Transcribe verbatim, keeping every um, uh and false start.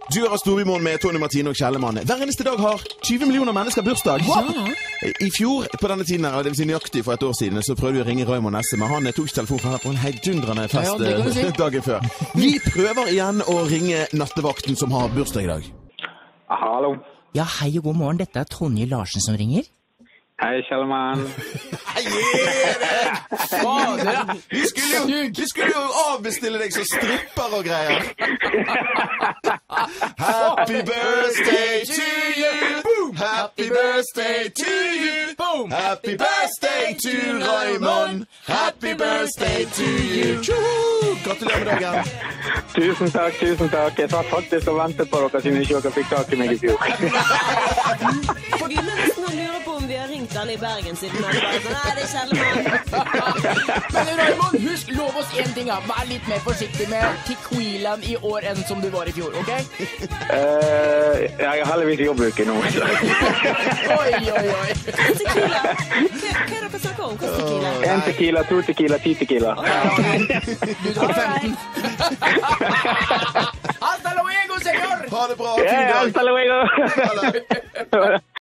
Du hører Storbymål med Tony Martine og Kjellemann. Hver eneste dag har tjue millioner mennesker bursdag. Ja. I fjor, på denne tiden, det vil si nøyaktig for et år siden, så prøvde vi å ringe Raymond Nesse, men han tok telefonen for her på en heidundrende fest ja, si. dagen før. Vi prøver igjen å ringe nattevakten som har bursdag i dag. Hallo. Ja, hei og god morgen. Dette er Tonje Larsen som ringer. Hei, Kjellemann. Hei, fader! Vi skulle jo, vi skulle jo avbestille deg som stripper og greier. Happy birthday to you! Boom! Happy birthday to you! Boom! Happy birthday to Raymond! Happy birthday to you! Tjoho! Gratulerer med dagen! Tusen takk, tusen takk. Jeg satt faktisk og ventet på dere siden ikke dere fikk tak i meg i fjor. For vi nesten lurer på om vi har ringt alle i Bergen siden nå. Nei, det er Kjellemann. Men Raymond, husk, lov oss en ting. Vær litt mer forsiktig med Tequilaen i år enn som du var i fjor, ok? Uh, jeg har heldigvis jobbuke nå. Oi, oi, oi. Tequila. Hva er det dere snakker om? Hva er tequila? En tequila, to tequila, ti tequila. Du tar femten. Hasta luego, señor! Ha det bra. Ja, hasta luego.